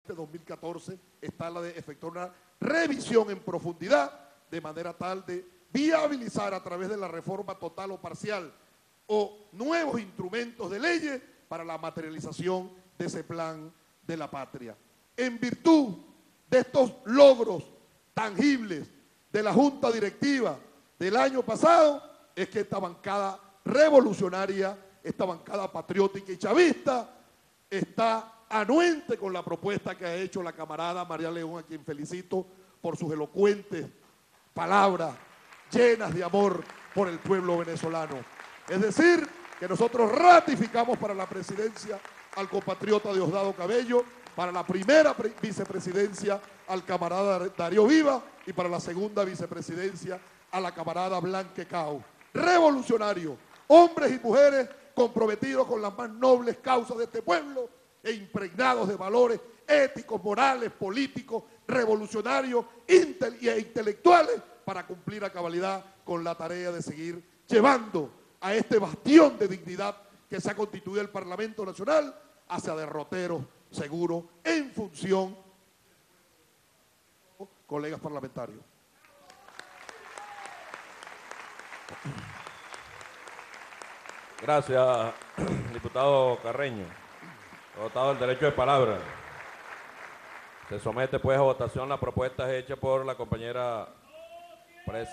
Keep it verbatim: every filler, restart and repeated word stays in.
dos mil catorce está la de efectuar una revisión en profundidad de manera tal de viabilizar a través de la reforma total o parcial o nuevos instrumentos de leyes para la materialización de ese plan de la patria. En virtud de estos logros tangibles de la Junta Directiva del año pasado, es que esta bancada revolucionaria, esta bancada patriótica y chavista, está anuente con la propuesta que ha hecho la camarada María León, a quien felicito por sus elocuentes palabras llenas de amor por el pueblo venezolano. Es decir, que nosotros ratificamos para la presidencia al compatriota Diosdado Cabello, para la primera vicepresidencia al camarada Darío Viva y para la segunda vicepresidencia a la camarada Blanque Cao. Revolucionarios, hombres y mujeres comprometidos con las más nobles causas de este pueblo e impregnados de valores éticos, morales, políticos, revolucionarios intel e intelectuales para cumplir a cabalidad con la tarea de seguir llevando a este bastión de dignidad que se ha constituido el Parlamento Nacional hacia derroteros seguros en función de colegas parlamentarios. Gracias, diputado Carreño. Votado el derecho de palabra. Se somete pues a votación la propuesta hecha por la compañera presidenta.